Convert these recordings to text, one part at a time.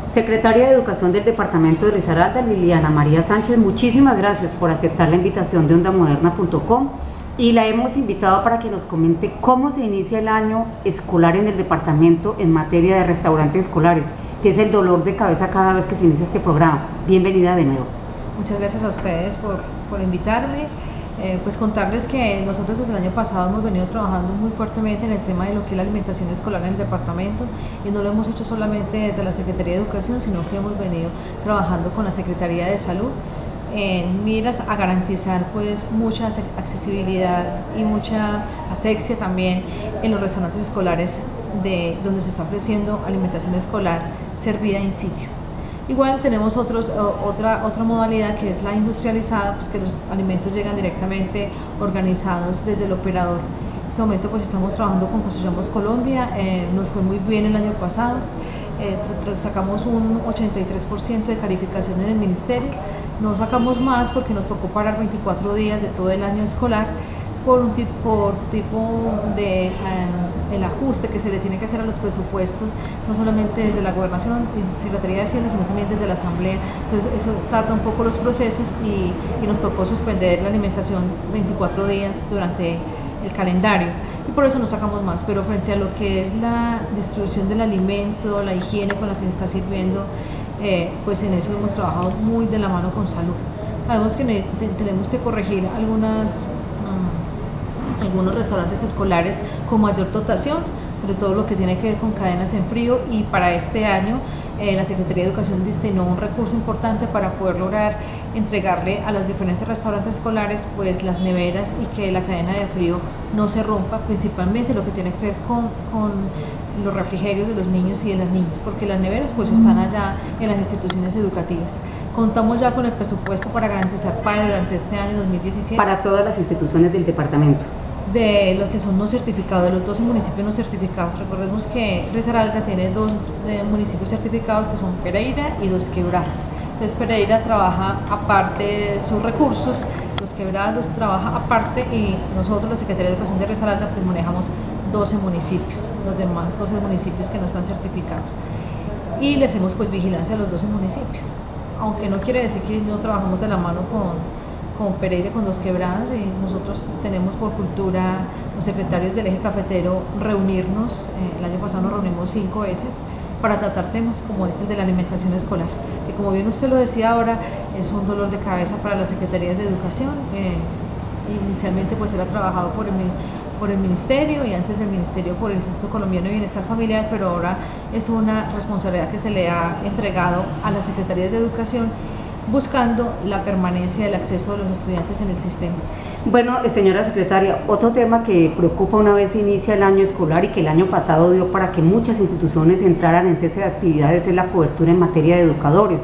Secretaria de Educación del Departamento de Risaralda, Liliana María Sánchez, muchísimas gracias por aceptar la invitación de ondamoderna.com y la hemos invitado para que nos comente cómo se inicia el año escolar en el departamento en materia de restaurantes escolares, que es el dolor de cabeza cada vez que se inicia este programa. Bienvenida de nuevo. Muchas gracias a ustedes por invitarme. Pues contarles que nosotros desde el año pasado hemos venido trabajando muy fuertemente en el tema de lo que es la alimentación escolar en el departamento, y no lo hemos hecho solamente desde la Secretaría de Educación, sino que hemos venido trabajando con la Secretaría de Salud en miras a garantizar pues mucha accesibilidad y mucha asepsia también en los restaurantes escolares donde se está ofreciendo alimentación escolar servida in situ. Igual tenemos otra modalidad, que es la industrializada, pues que los alimentos llegan directamente organizados desde el operador. En este momento pues estamos trabajando con Construyamos Colombia, nos fue muy bien el año pasado, sacamos un 83% de calificación en el ministerio. No sacamos más porque nos tocó parar 24 días de todo el año escolar por tipo de el ajuste que se le tiene que hacer a los presupuestos, no solamente desde la Gobernación y Secretaría de Hacienda, sino también desde la Asamblea. Entonces eso tarda un poco los procesos y nos tocó suspender la alimentación 24 días durante el calendario, y por eso no sacamos más. Pero frente a lo que es la distribución del alimento, la higiene con la que se está sirviendo, pues en eso hemos trabajado muy de la mano con salud. Sabemos que tenemos que corregir algunos restaurantes escolares con mayor dotación, sobre todo lo que tiene que ver con cadenas en frío, y para este año la Secretaría de Educación destinó un recurso importante para poder lograr entregarle a los diferentes restaurantes escolares pues las neveras, y que la cadena de frío no se rompa, principalmente lo que tiene que ver con los refrigerios de los niños y de las niñas, porque las neveras pues están allá en las instituciones educativas. Contamos ya con el presupuesto para garantizar PAE durante este año 2017 para todas las instituciones del departamento, de lo que son no certificados, de los 12 municipios no certificados. Recordemos que Risaralda tiene dos municipios certificados, que son Pereira y Dos Quebradas. Entonces Pereira trabaja aparte de sus recursos, Dos Quebradas los trabaja aparte, y nosotros, la Secretaría de Educación de Risaralda, pues manejamos 12 municipios, los demás 12 municipios que no están certificados, y le hacemos pues vigilancia a los 12 municipios, aunque no quiere decir que no trabajamos de la mano con Pereira, con Dos Quebradas. Y nosotros tenemos por cultura, los secretarios del eje cafetero, reunirnos. El año pasado nos reunimos 5 veces para tratar temas como es el de la alimentación escolar, que como bien usted lo decía ahora, es un dolor de cabeza para las secretarías de educación. Inicialmente pues era trabajado por el ministerio, y antes del ministerio por el Instituto Colombiano de Bienestar Familiar, pero ahora es una responsabilidad que se le ha entregado a las secretarías de educación, buscando la permanencia del acceso de los estudiantes en el sistema. Bueno, señora secretaria, otro tema que preocupa una vez inicia el año escolar y que el año pasado dio para que muchas instituciones entraran en cese de actividades es la cobertura en materia de educadores.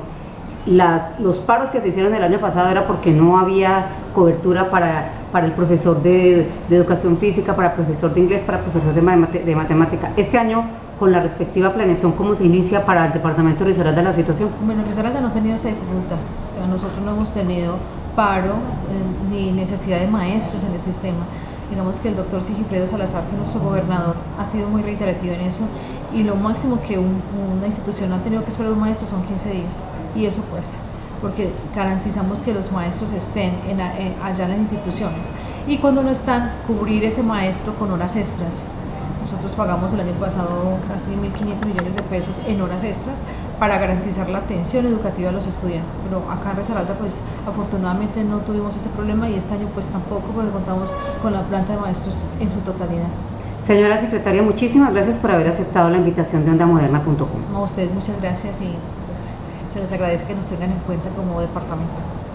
Los paros que se hicieron el año pasado era porque no había cobertura para el profesor de educación física, para el profesor de inglés, para el profesor de matemática. Este año, con la respectiva planeación, ¿cómo se inicia para el departamento de Risaralda la situación? Bueno, Risaralda no ha tenido esa dificultad, o sea, nosotros no hemos tenido paro ni necesidad de maestros en el sistema. Digamos que el doctor Sigifredo Salazar, que es nuestro gobernador, ha sido muy reiterativo en eso, y lo máximo que una institución ha tenido que esperar un maestro son 15 días, y eso pues porque garantizamos que los maestros estén allá en las instituciones, y cuando no están, cubrir ese maestro con horas extras. Nosotros pagamos el año pasado casi 1.500 millones de pesos en horas extras para garantizar la atención educativa a los estudiantes, pero acá en Risaralda pues afortunadamente no tuvimos ese problema, y este año pues tampoco, porque contamos con la planta de maestros en su totalidad. Señora secretaria, muchísimas gracias por haber aceptado la invitación de ondamoderna.com. A ustedes muchas gracias, y pues se les agradece que nos tengan en cuenta como departamento.